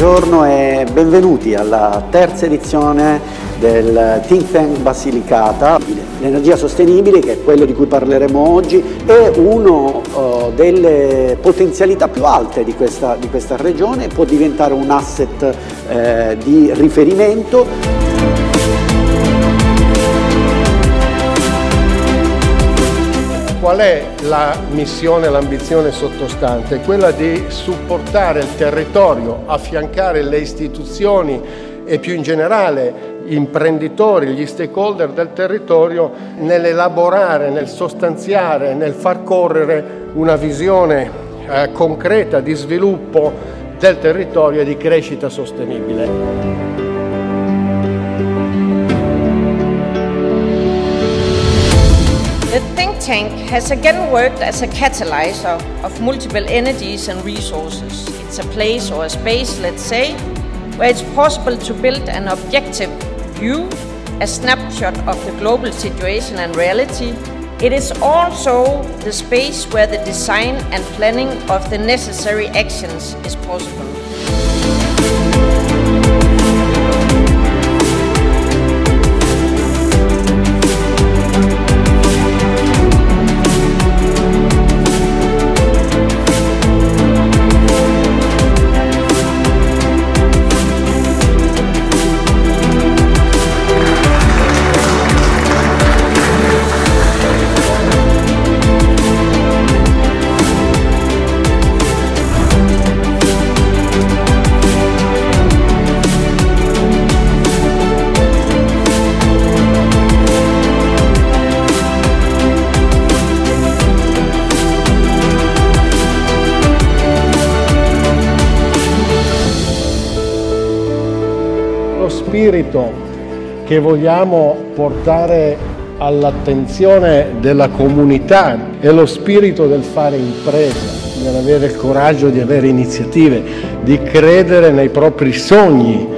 buongiorno e benvenuti alla terza edizione del Think Tank Basilicata. L'energia sostenibile, che è quello di cui parleremo oggi, è una delle potenzialità più alte di questa regione, può diventare un asset di riferimento. Qual è la missione, l'ambizione sottostante? Quella di supportare il territorio, affiancare le istituzioni e più in generale gli imprenditori, gli stakeholder del territorio nell'elaborare, nel sostanziare, nel far correre una visione concreta di sviluppo del territorio e di crescita sostenibile. The think tank has again worked as a catalyzer of multiple energies and resources. It's a place or a space, let's say, where it's possible to build an objective view, a snapshot of the global situation and reality. It is also the space where the design and planning of the necessary actions is possible. Lo spirito che vogliamo portare all'attenzione della comunità è lo spirito del fare impresa, dell'avere il coraggio di avere iniziative, di credere nei propri sogni,